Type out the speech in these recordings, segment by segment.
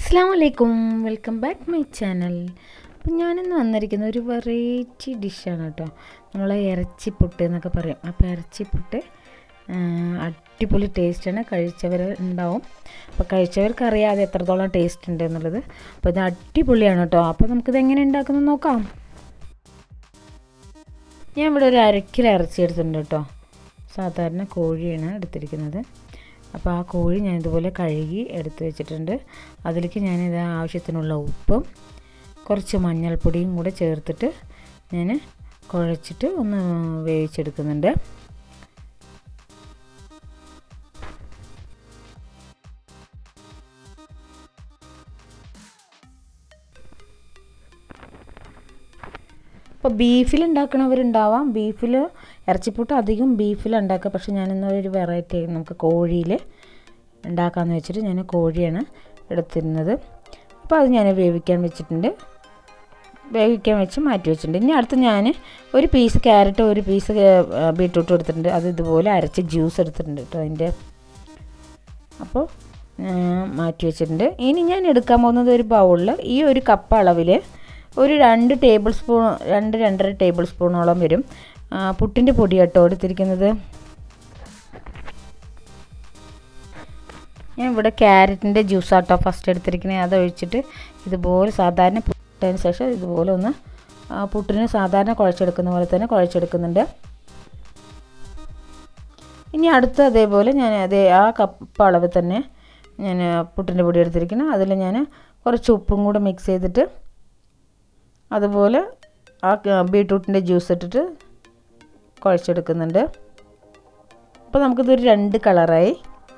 അസ്സലാമലൈക്കും, welcome back my channel. അപ്പം ഞാനിന്ന് വന്നിരിക്കുന്ന ഒരു വെറൈറ്റി ഡിഷാണ് കേട്ടോ. നമ്മളെ ഇറച്ചിപ്പുട്ട് എന്നൊക്കെ പറയും. അപ്പോൾ ഇറച്ചിപ്പുട്ട് അടിപൊളി ടേസ്റ്റാണ്. കഴിച്ചവർ ഉണ്ടാവും. അപ്പോൾ കഴിച്ചവർക്ക് അറിയാം അത് എത്രത്തോളം ടേസ്റ്റ് ഉണ്ട് എന്നുള്ളത്. അപ്പോൾ ഇത് അടിപൊളിയാണ് കേട്ടോ. അപ്പോൾ നമുക്കിത് എങ്ങനെ ഉണ്ടാക്കുന്നത് നോക്കാം. ഞാൻ ഇവിടെ ഒരു 1/2 കിലോ ഇറച്ചി എടുത്തിട്ടുണ്ട് കേട്ടോ. സാധാരണ കോഴിയാണ് എടുത്തിരിക്കുന്നത്. അപ്പോൾ ആ കോഴി ഞാൻ ഇതുപോലെ കഴുകി എടുത്ത് വെച്ചിട്ടുണ്ട്. അതിലേക്ക് ഞാനിത് ആവശ്യത്തിനുള്ള ഉപ്പും കുറച്ച് മഞ്ഞൾപ്പൊടിയും കൂടെ ചേർത്തിട്ട് ഞാൻ കുഴച്ചിട്ട് ഒന്ന് വേവിച്ചെടുക്കുന്നുണ്ട്. അപ്പോൾ ബീഫിൽ ഉണ്ടാക്കണവരുണ്ടാവാം. ബീഫിൽ ഇറച്ചിപ്പുട്ട് അധികം ബീഫിലുണ്ടാക്കുക. പക്ഷേ ഞാനിന്നൊരു വെറൈറ്റി നമുക്ക് കോഴിയിൽ ഉണ്ടാക്കാമെന്ന് വെച്ചിട്ട് ഞാൻ കോഴിയാണ് എടുത്തിരുന്നത്. അപ്പോൾ അത് ഞാൻ വേവിക്കാൻ വെച്ചിട്ടുണ്ട്. വേവിക്കാൻ വെച്ച് മാറ്റി വെച്ചിട്ടുണ്ട്. ഇനി അടുത്ത് ഞാൻ ഒരു പീസ് ക്യാരറ്റ്, ഒരു പീസ് ബീട്രൂട്ട് എടുത്തിട്ടുണ്ട്. അത് ഇതുപോലെ അരച്ച് ജ്യൂസ് എടുത്തിട്ടുണ്ട് കേട്ടോ അതിൻ്റെ. അപ്പോൾ മാറ്റി വെച്ചിട്ടുണ്ട്. ഇനി ഞാൻ എടുക്കാൻ പോകുന്നത് ഒരു ബൗളിൽ ഈ ഒരു കപ്പ് അളവിൽ ഒരു 2 ടേബിൾ സ്പൂൺ 2-2.5 ടേബിൾ സ്പൂണോളം വരും പുട്ടിൻ്റെ പൊടി കേട്ടോ എടുത്തിരിക്കുന്നത്. ഞാൻ ഇവിടെ ക്യാരറ്റിൻ്റെ ജ്യൂസാട്ടോ ഫസ്റ്റ് എടുത്തിരിക്കുന്നത്. അത് ഒഴിച്ചിട്ട് ഇതുപോലെ സാധാരണ പുട്ടിന് ശേഷം ഇതുപോലെ ഒന്ന് പുട്ടിന് സാധാരണ കുഴച്ചെടുക്കുന്ന പോലെ തന്നെ കുഴച്ചെടുക്കുന്നുണ്ട്. ഇനി അടുത്ത് അതേപോലെ ഞാൻ ആ കപ്പ് അളവ് തന്നെ ഞാൻ പുട്ടിൻ്റെ പൊടി എടുത്തിരിക്കുന്നത്. അതിൽ ഞാൻ കുറച്ച് ഉപ്പും കൂടെ മിക്സ് ചെയ്തിട്ട് അതുപോലെ ആ ബീട്രൂട്ടിൻ്റെ ജ്യൂസ് ഇട്ടിട്ട് കുഴച്ചെടുക്കുന്നുണ്ട്. അപ്പോൾ നമുക്കിതൊരു 2 കളറായി.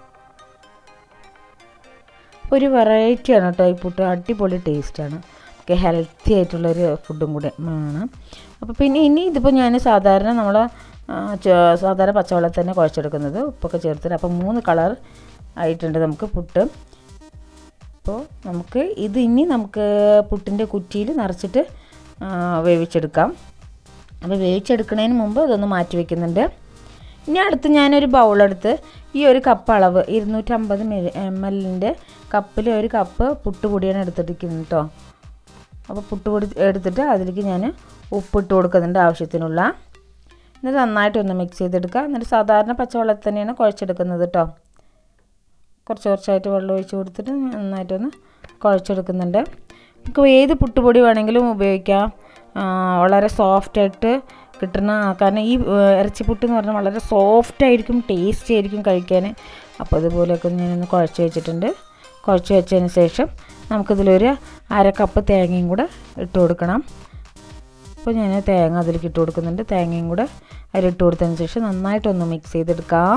ഒരു വെറൈറ്റിയാണ് കേട്ടോ ഈ പുട്ട്. അടിപൊളി ടേസ്റ്റാണ്. ഒക്കെ ഹെൽത്തി ആയിട്ടുള്ളൊരു ഫുഡും കൂടെ ആണ്. അപ്പോൾ പിന്നെ ഇനി ഇതിപ്പോൾ ഞാൻ സാധാരണ നമ്മൾ സാധാരണ പച്ചവെള്ളത്തിൽ തന്നെ കുഴച്ചെടുക്കുന്നത്, ഉപ്പൊക്കെ ചേർത്തിട്ട്. അപ്പോൾ 3 കളർ ആയിട്ടുണ്ട് നമുക്ക് പുട്ട്. അപ്പോൾ നമുക്ക് ഇത് ഇനി നമുക്ക് പുട്ടിൻ്റെ കുറ്റിയിൽ നിറച്ചിട്ട് വേവിച്ചെടുക്കാം. അപ്പോൾ വേവിച്ചെടുക്കുന്നതിന് മുമ്പ് ഇതൊന്ന് മാറ്റി വയ്ക്കുന്നുണ്ട്. ഇനി അടുത്ത് ഞാനൊരു ബൗളെടുത്ത് ഈ ഒരു കപ്പ് അളവ് 250 ml കപ്പിൽ ഒരു കപ്പ് പുട്ടുപൊടിയാണ് എടുത്തിരിക്കുന്നത് കേട്ടോ. അപ്പോൾ പുട്ടുപൊടി എടുത്തിട്ട് അതിലേക്ക് ഞാൻ ഉപ്പിട്ട് കൊടുക്കുന്നുണ്ട് ആവശ്യത്തിനുള്ള. എന്നിട്ട് നന്നായിട്ടൊന്ന് മിക്സ് ചെയ്തെടുക്കുക. എന്നിട്ട് സാധാരണ പച്ചവെള്ളത്തിൽ തന്നെയാണ് കുഴച്ചെടുക്കുന്നത് കേട്ടോ. കുറച്ച് കുറച്ചായിട്ട് വെള്ളം ഒഴിച്ച് കൊടുത്തിട്ട് നന്നായിട്ടൊന്ന് കുഴച്ചെടുക്കുന്നുണ്ട്. നമുക്ക് ഏത് പുട്ടുപൊടി വേണമെങ്കിലും ഉപയോഗിക്കാം. വളരെ സോഫ്റ്റായിട്ട് കിട്ടുന്ന, കാരണം ഈ ഇറച്ചിപ്പുട്ട് എന്ന് പറഞ്ഞാൽ വളരെ സോഫ്റ്റായിരിക്കും, ടേസ്റ്റി ആയിരിക്കും കഴിക്കാൻ. അപ്പോൾ അതുപോലെയൊക്കെ ഞാനൊന്ന് കുഴച്ച് വെച്ചിട്ടുണ്ട്. കുഴച്ച് വെച്ചതിന് ശേഷം നമുക്കിതിലൊരു 1/2 കപ്പ് തേങ്ങയും കൂടെ ഇട്ട് കൊടുക്കണം. അപ്പോൾ ഞാൻ തേങ്ങ അതിലേക്ക് ഇട്ട് കൊടുക്കുന്നുണ്ട്. തേങ്ങയും കൂടെ അതിലിട്ട് കൊടുത്തതിന് ശേഷം നന്നായിട്ടൊന്ന് മിക്സ് ചെയ്തെടുക്കാം.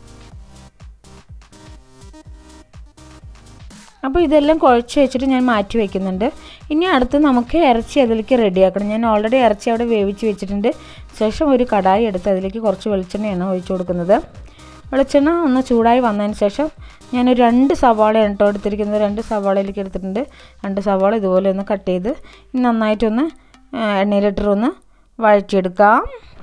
അപ്പോൾ ഇതെല്ലാം കുഴച്ച് വെച്ചിട്ട് ഞാൻ മാറ്റി വയ്ക്കുന്നുണ്ട്. ഇനി അടുത്ത് നമുക്ക് ഇറച്ചി അതിലേക്ക് റെഡിയാക്കണം. ഞാൻ ഓൾറെഡി ഇറച്ചി അവിടെ വേവിച്ച് വെച്ചിട്ടുണ്ട്. ശേഷം ഒരു കടായി എടുത്ത് അതിലേക്ക് കുറച്ച് വെളിച്ചെണ്ണയാണ് ഒഴിച്ചു കൊടുക്കുന്നത്. വെളിച്ചെണ്ണ ഒന്ന് ചൂടായി വന്നതിന് ശേഷം ഞാനൊരു 2 സവാളയാണ് കേട്ടോ എടുത്തിരിക്കുന്നത്. 2 സവാളയിലേക്ക് എടുത്തിട്ടുണ്ട്. 2 സവാള ഇതുപോലെ ഒന്ന് കട്ട് ചെയ്ത് നന്നായിട്ടൊന്ന് എണ്ണയിലിട്ടൊന്ന് വഴറ്റിയെടുക്കാം.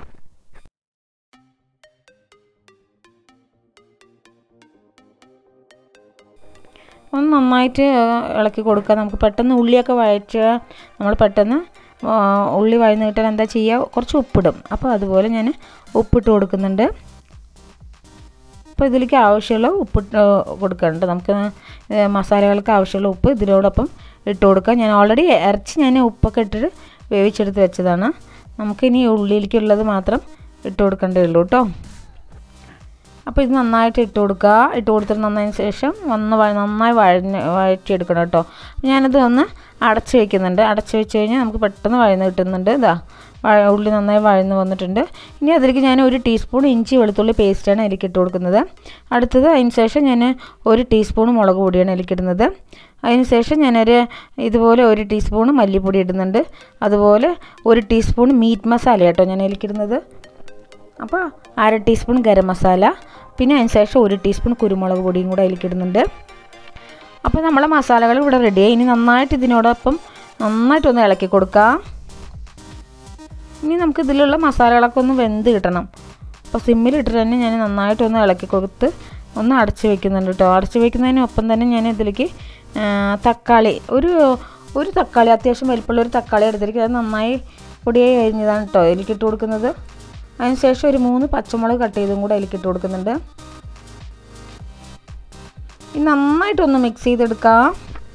ഒന്ന് നന്നായിട്ട് ഇളക്കി കൊടുക്കുക. നമുക്ക് പെട്ടെന്ന് ഉള്ളിയൊക്കെ വഴറ്റുക. നമ്മൾ പെട്ടെന്ന് ഉള്ളി വഴന്ന് കിട്ടാൻ എന്താ ചെയ്യുക, കുറച്ച് ഉപ്പിടും. അപ്പോൾ അതുപോലെ ഞാൻ ഉപ്പിട്ട് കൊടുക്കുന്നുണ്ട്. അപ്പോൾ ഇതിലേക്ക് ആവശ്യമുള്ള ഉപ്പിട്ട് കൊടുക്കുന്നുണ്ട്. നമുക്ക് മസാലകൾക്ക് ആവശ്യമുള്ള ഉപ്പ് ഇതിനോടൊപ്പം ഇട്ട് കൊടുക്കാം. ഞാൻ ഓൾറെഡി ഇറച്ചി ഞാൻ ഉപ്പൊക്കെ ഇട്ടിട്ട് വേവിച്ചെടുത്ത് വെച്ചതാണ്. നമുക്കിനി ഉള്ളിലേക്കുള്ളത് മാത്രം ഇട്ട് കൊടുക്കേണ്ടേ ഉള്ളൂ കേട്ടോ. അപ്പോൾ ഇത് നന്നായിട്ട് ഇട്ട് കൊടുക്കുക. ഇട്ട് കൊടുത്തിട്ട് നന്നതിന് ശേഷം നന്നായി വഴറ്റിയെടുക്കണം കേട്ടോ. ഞാനത് ഒന്ന് അടച്ച് വയ്ക്കുന്നുണ്ട്. അടച്ച് വെച്ച് കഴിഞ്ഞാൽ നമുക്ക് പെട്ടെന്ന് വഴന്ന് കിട്ടുന്നുണ്ട്. ഇതാ ഉള്ളി നന്നായി വഴന്ന് വന്നിട്ടുണ്ട്. ഇനി അതിലേക്ക് ഞാൻ 1 ടീസ്പൂൺ ഇഞ്ചി വെളുത്തുള്ളി പേസ്റ്റാണ് അതിലേക്ക് ഇട്ട് കൊടുക്കുന്നത്. അടുത്തത് അതിന് ശേഷം ഞാൻ 1 ടീസ്പൂൺ മുളക് പൊടിയാണ് അതിലേക്ക് ഇടുന്നത്. അതിന് ശേഷം ഞാനൊരു ഇതുപോലെ 1 ടീസ്പൂൺ മല്ലിപ്പൊടി ഇടുന്നുണ്ട്. അതുപോലെ 1 ടീസ്പൂൺ മീറ്റ് മസാല കേട്ടോ ഞാൻ അതിലേക്ക് ഇടുന്നത്. അപ്പോൾ 1/2 ടീസ്പൂൺ ഗരം മസാല, പിന്നെ അതിന് ശേഷം 1 ടീസ്പൂൺ കുരുമുളക് പൊടിയും കൂടെ അതിലേക്ക് ഇടുന്നുണ്ട്. അപ്പോൾ നമ്മളെ മസാലകൾ ഇവിടെ റെഡിയായി. ഇനി നന്നായിട്ട് ഇതിനോടൊപ്പം നന്നായിട്ടൊന്ന് ഇളക്കി കൊടുക്കാം. ഇനി നമുക്ക് ഇതിലുള്ള മസാലകളൊക്കെ ഒന്ന് വെന്ത് കിട്ടണം. അപ്പോൾ സിമ്മിലിട്ടിട്ട് തന്നെ ഞാൻ നന്നായിട്ടൊന്ന് ഇളക്കി കൊടുത്ത് ഒന്ന് അടച്ച് വെക്കുന്നുണ്ട് കേട്ടോ. അടച്ച് വെക്കുന്നതിനൊപ്പം തന്നെ ഞാൻ ഇതിലേക്ക് തക്കാളി ഒരു തക്കാളി അത്യാവശ്യം വലിപ്പമുള്ള ഒരു തക്കാളി എടുത്തിരിക്കും. അത് നന്നായി പൊടിയായി കഴിഞ്ഞതാണ് കേട്ടോ അതിലേക്ക് ഇട്ട് കൊടുക്കുന്നത്. അതിനുശേഷം ഒരു 3 പച്ചമുളക് കട്ട് ചെയ്തും കൂടെ അതിലേക്ക് ഇട്ട് കൊടുക്കുന്നുണ്ട്. ഇനി നന്നായിട്ടൊന്ന് മിക്സ് ചെയ്തെടുക്കാം.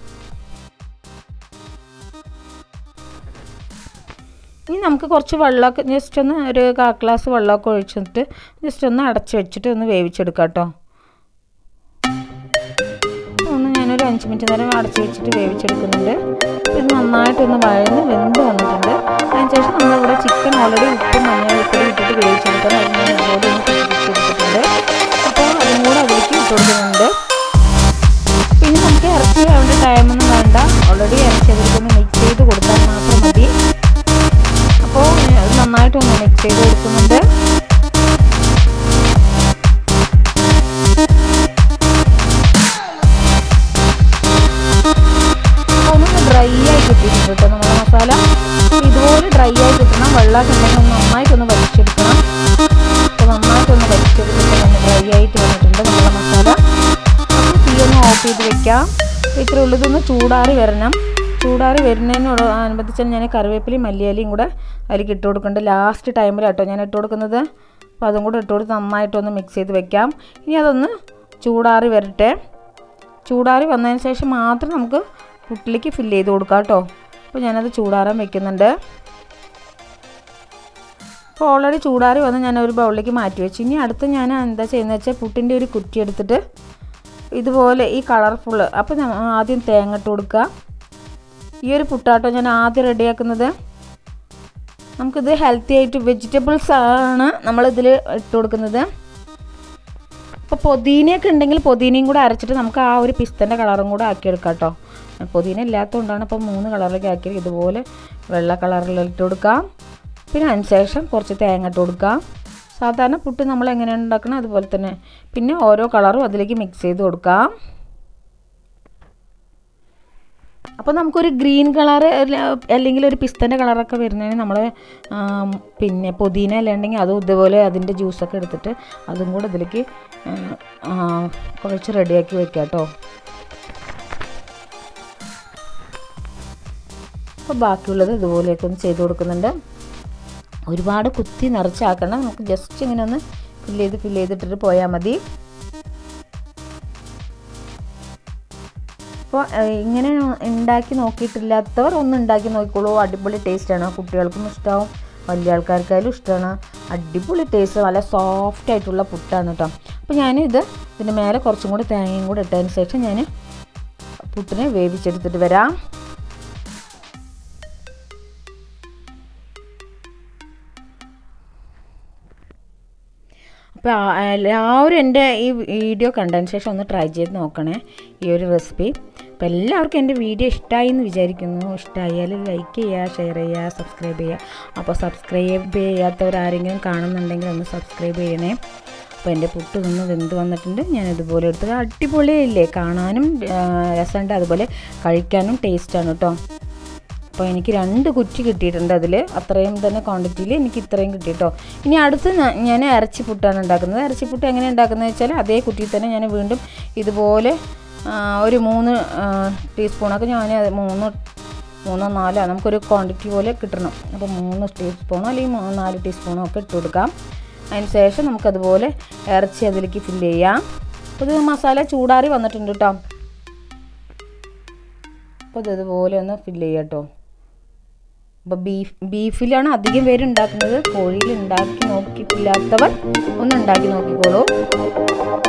ഇനി നമുക്ക് കുറച്ച് വെള്ളമൊക്കെ ജസ്റ്റ് ഒന്ന് ഒരു 1/4 ഗ്ലാസ് വെള്ളമൊക്കെ ഒഴിച്ചിട്ട് ജസ്റ്റ് ഒന്ന് അടച്ച് വെച്ചിട്ട് ഒന്ന് വേവിച്ചെടുക്കാം കേട്ടോ. ഒന്ന് ഞാനൊരു 5 മിനിറ്റ് നേരം അടച്ച് വെച്ചിട്ട് വേവിച്ചെടുക്കുന്നുണ്ട്. ഇത് നന്നായിട്ടൊന്ന് വഴന്ന് വെന്ത് വന്നിട്ടുണ്ട്. അതിനുശേഷം നമ്മളിവിടെ ചിക്കൻ ഓൾറെഡി ഉപ്പും മഞ്ഞൾപ്പൊടി ഇട്ടിട്ട് വേവിച്ചെടുക്കണം. അത് ഞാൻ അതുപോലെ ഒന്ന് പിടിച്ചെടുത്തിട്ടുണ്ട്. അപ്പോൾ അതും കൂടെ അതിലേക്ക് ഇട്ട് കൊടുക്കുന്നുണ്ട്. പിന്നെ നമുക്ക് ഇറച്ചി വേണ്ട ടൈമൊന്നും വേണ്ട, ഓൾറെഡി ഇറച്ചി അതിലേക്കൊന്ന് മിക്സ് ചെയ്ത് കൊടുത്താൽ മാത്രം മതി. അപ്പോൾ അത് നന്നായിട്ടൊന്ന് മിക്സ് ചെയ്ത് കൊടുക്കുന്നുണ്ട്. ഒന്ന് ഡ്രൈ ആയി കിട്ടിയിട്ടുണ്ട് കേട്ടോ നമ്മുടെ മസാല. ഇതുപോലെ ഡ്രൈ ആയി കിട്ടണം. വെള്ളമൊക്കെ ഉണ്ടെങ്കിൽ നന്നായിട്ടൊന്ന് വലിച്ചെടുക്കണം. അപ്പോൾ നന്നായിട്ടൊന്ന് വലിച്ചെടുത്തിട്ട് തന്നെ ഡ്രൈ ആയിട്ട് വന്നിട്ടുണ്ട് നമ്മുടെ മസാല. അപ്പോൾ തീ ഒന്ന് ഓഫ് ചെയ്ത് വെക്കാം. ഇത്ര ഉള്ളതൊന്ന് ചൂടാറി വരണം. ചൂടാറി വരുന്നതിനോട് അനുബന്ധിച്ചാണ് ഞാൻ കറിവേപ്പിലയും മല്ലിയിലയും കൂടെ അതിലേക്ക് ഇട്ട് കൊടുക്കുന്നുണ്ട്. ലാസ്റ്റ് ടൈമിലാട്ടോ ഞാൻ ഇട്ട് കൊടുക്കുന്നത്. അപ്പോൾ അതും കൂടെ ഇട്ട് കൊടുത്ത് നന്നായിട്ടൊന്ന് മിക്സ് ചെയ്ത് വെക്കാം. ഇനി അതൊന്ന് ചൂടാറി വരട്ടെ. ചൂടാറി വന്നതിന് ശേഷം മാത്രം നമുക്ക് പുട്ടിലേക്ക് ഫില്ല് ചെയ്ത് കൊടുക്കാം കേട്ടോ. അപ്പോൾ ഞാനത് ചൂടാറാൻ വെക്കുന്നുണ്ട്. അപ്പോൾ ഓൾറെഡി ചൂടാറി വന്ന് ഞാനൊരു ബൗളിലേക്ക് മാറ്റി വെച്ചു. ഇനി അടുത്ത് ഞാൻ എന്താ ചെയ്യുന്നത് വെച്ചാൽ പുട്ടിൻ്റെ ഒരു കുറ്റി എടുത്തിട്ട് ഇതുപോലെ ഈ കളർഫുൾ, അപ്പോൾ ആദ്യം തേങ്ങ ഇട്ട് കൊടുക്കുക. ഈ ഒരു പുട്ടാട്ടോ ഞാൻ ആദ്യം റെഡിയാക്കുന്നത്. നമുക്കിത് ഹെൽത്തി ആയിട്ട് വെജിറ്റബിൾസ് ആണ് നമ്മളിതിൽ ഇട്ട് കൊടുക്കുന്നത്. അപ്പോൾ പൊതീനയൊക്കെ ഉണ്ടെങ്കിൽ പൊതീനയും കൂടെ അരച്ചിട്ട് നമുക്ക് ആ ഒരു പിസ്തൻ്റെ കളറും കൂടെ ആക്കിയെടുക്കാം കേട്ടോ. പൊതീന ഇല്ലാത്തതുകൊണ്ടാണ് ഇപ്പോൾ 3 കളറിലേക്ക് ആക്കിയത്. ഇതുപോലെ വെള്ള കളറിൽ ഇട്ട് കൊടുക്കാം. പിന്നെ അതിനുശേഷം കുറച്ച് തേങ്ങ ഇട്ട് കൊടുക്കാം. സാധാരണ പുട്ട് നമ്മൾ എങ്ങനെയാണ് ഉണ്ടാക്കുന്നത് അതുപോലെ തന്നെ. പിന്നെ ഓരോ കളറും അതിലേക്ക് മിക്സ് ചെയ്ത് കൊടുക്കാം. അപ്പോൾ നമുക്കൊരു ഗ്രീൻ കളർ അല്ലെങ്കിൽ ഒരു പിസ്തൻ്റെ കളറൊക്കെ വരുന്നതിന് നമ്മൾ പിന്നെ പുതിന അല്ലാണ്ടെങ്കിൽ അതും ഇതുപോലെ അതിൻ്റെ ജ്യൂസൊക്കെ എടുത്തിട്ട് അതും കൂടെ ഇതിലേക്ക് കുറച്ച് റെഡിയാക്കി വെക്കാം കേട്ടോ. അപ്പോൾ ബാക്കിയുള്ളത് ഇതുപോലെയൊക്കെ ഒന്ന് ചെയ്ത് കൊടുക്കുന്നുണ്ട്. ഒരുപാട് കുത്തി നിറച്ചാക്കണം. നമുക്ക് ജസ്റ്റ് ഇങ്ങനെ ഒന്ന് ഫില്ല് ചെയ്തിട്ടിട്ട് പോയാൽ മതി. അപ്പോൾ ഇങ്ങനെ ഉണ്ടാക്കി നോക്കിയിട്ടില്ലാത്തവർ ഒന്ന് ഉണ്ടാക്കി നോക്കിക്കോളൂ. അടിപൊളി ടേസ്റ്റാണ്. കുട്ടികൾക്കും ഇഷ്ടമാവും, വലിയ ആൾക്കാർക്കായാലും ഇഷ്ടമാണ്. അടിപൊളി ടേസ്റ്റ്, നല്ല സോഫ്റ്റ് ആയിട്ടുള്ള പുട്ടാണ് കേട്ടോ. അപ്പോൾ ഞാനിത് ഇതിൻ്റെ മേലെ കുറച്ചും കൂടി തേങ്ങയും കൂടി ഇട്ടതിന് ശേഷം ഞാൻ പുട്ടിനെ വേവിച്ചെടുത്തിട്ട് വരാം. അപ്പോൾ എല്ലാവരും എൻ്റെ ഈ വീഡിയോ കണ്ടതിന് ശേഷം ഒന്ന് ട്രൈ ചെയ്ത് നോക്കണേ ഈ ഒരു റെസിപ്പി. അപ്പോൾ എല്ലാവർക്കും എൻ്റെ വീഡിയോ ഇഷ്ടമായി എന്ന് വിചാരിക്കുന്നു. ഇഷ്ടമായാൽ ലൈക്ക് ചെയ്യുക, ഷെയർ ചെയ്യുക, സബ്സ്ക്രൈബ് ചെയ്യുക. അപ്പോൾ സബ്സ്ക്രൈബ് ചെയ്യാത്തവരാരെങ്കിലും കാണുന്നുണ്ടെങ്കിൽ ഒന്ന് സബ്സ്ക്രൈബ് ചെയ്യണേ. അപ്പോൾ എൻ്റെ പുട്ട് നിന്ന് വെന്ത് വന്നിട്ടുണ്ട്. ഞാൻ ഇതുപോലെ എടുത്തത് അടിപൊളിയില്ലേ, കാണാനും രസമുണ്ട്, അതുപോലെ കഴിക്കാനും ടേസ്റ്റാണ് കേട്ടോ. അപ്പോൾ എനിക്ക് 2 കുറ്റി കിട്ടിയിട്ടുണ്ട്. അതിൽ അത്രയും തന്നെ ക്വാണ്ടിറ്റിയിൽ എനിക്ക് ഇത്രയും കിട്ടി കേട്ടോ. ഇനി അടുത്ത് ഞാൻ ഇറച്ചിപ്പുട്ടാണ് ഉണ്ടാക്കുന്നത്. ഇറച്ചിപ്പുട്ട് എങ്ങനെ ഉണ്ടാക്കുന്നത് വെച്ചാൽ അതേ കുറ്റിയിൽ തന്നെ ഞാൻ വീണ്ടും ഇതുപോലെ ഒരു 3 ടീസ്പൂണൊക്കെ ഞാൻ 3 4 നമുക്കൊരു ക്വാണ്ടിറ്റി പോലെ കിട്ടണം. അപ്പോൾ 3 ടീസ്പൂണോ അല്ലെങ്കിൽ 4 ടീസ്പൂണോ ഒക്കെ ഇട്ട് കൊടുക്കാം. അതിന് ശേഷം നമുക്കതുപോലെ ഇറച്ചി അതിലേക്ക് ഫില്ല് ചെയ്യാം. അപ്പോൾ ഇത് മസാല ചൂടാറി വന്നിട്ടുണ്ട് കേട്ടോ. അപ്പോൾ ഇതുപോലെ ഒന്ന് ഫില്ല് ചെയ്യാം കേട്ടോ. അപ്പോൾ ബീഫിലാണ് അധികം പേര് ഉണ്ടാക്കുന്നത്. കോഴിയിൽ ഉണ്ടാക്കി നോക്കിയിട്ടില്ലാത്തവർ ഒന്ന് ഉണ്ടാക്കി നോക്കിക്കോളൂ.